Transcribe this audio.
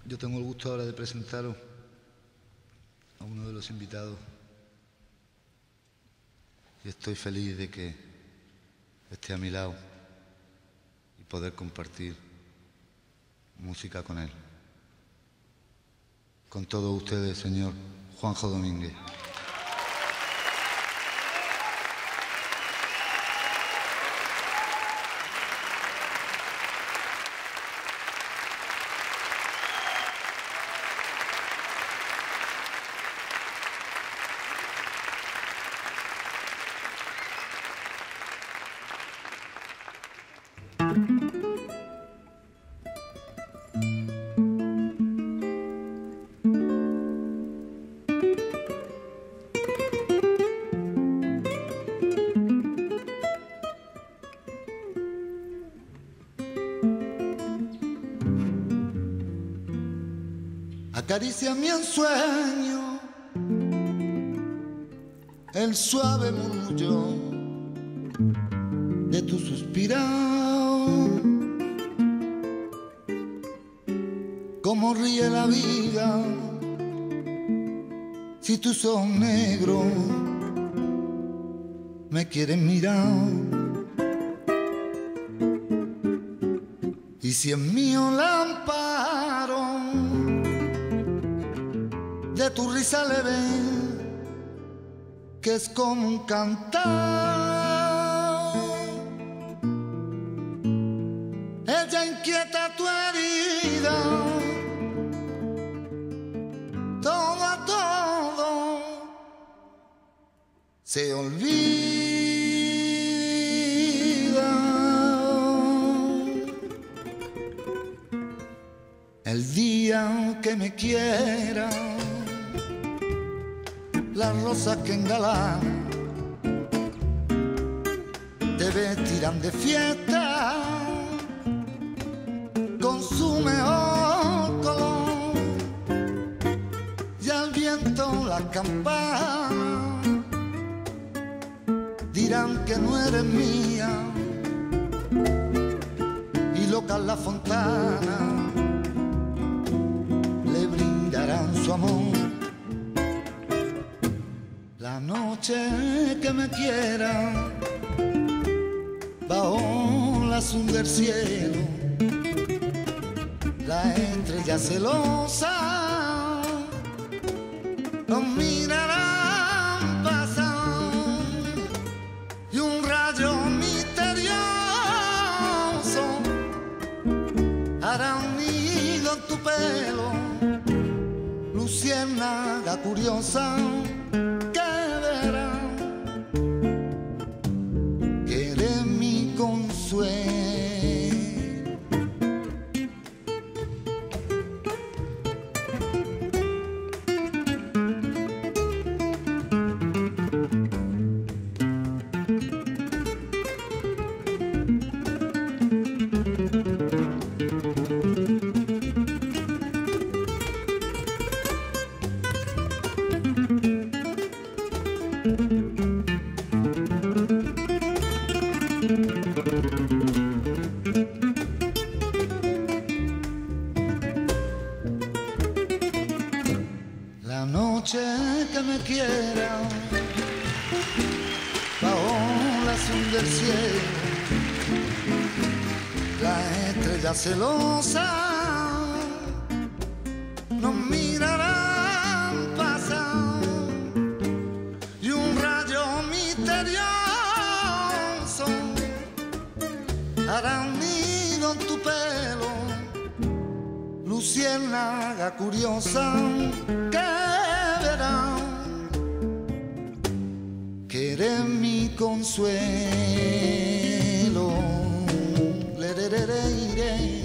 Yo tengo el gusto ahora de presentaros a uno de los invitados y estoy feliz de que esté a mi lado y poder compartir música con él. Con todos ustedes, señor Juanjo Domínguez. Acaríciame en sueño el suave murmullo de tu suspiro, como ríe la vida si tus ojos negros me quieren mirar, y si en mío la amparo de tu risa leve, que es como un cantar. Ella inquieta tu herida, todo a todo se olvida. El día que me quiera, las rosas que engalanan te vestirán de fiesta con su mejor color, y al viento las campanas dirán que no eres mía, y locas la fontana le brindarán su amor. La noche que me quiera, bajo la azul del cielo, la estrella celosa nos mirarán pasar, y un rayo misterioso hará un nido en tu pelo, luciérnaga curiosa, que eres mi consuelo. La noche que me quiera, bajo la azul del cielo, la estrella celosa nos mirarán pasar, y un rayo misterioso hará un nido en tu pelo, luciérnaga curiosa, que verá que eres mi consuelo. Le, re, re, re, re.